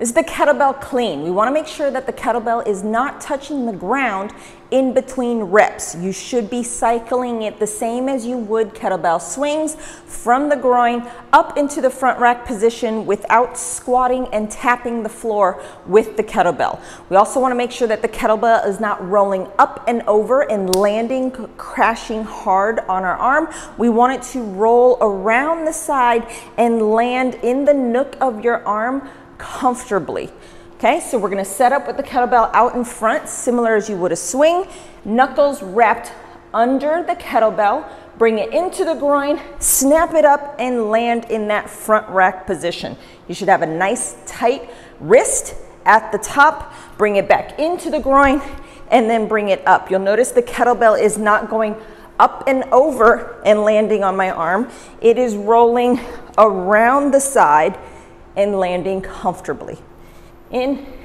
This is the kettlebell clean. We want to make sure that the kettlebell is not touching the ground in between reps. You should be cycling it the same as you would kettlebell swings, from the groin up into the front rack position without squatting and tapping the floor with the kettlebell. We also want to make sure that the kettlebell is not rolling up and over and landing, crashing hard on our arm. We want it to roll around the side and land in the nook of your arm comfortably. Okay, so we're going to set up with the kettlebell out in front, similar as you would a swing. Knuckles wrapped under the kettlebell. Bring it into the groin, snap it up, and land in that front rack position. You should have a nice tight wrist at the top. Bring it back into the groin, and then bring it up. You'll notice the kettlebell is not going up and over and landing on my arm. It is rolling around the side and landing comfortably. In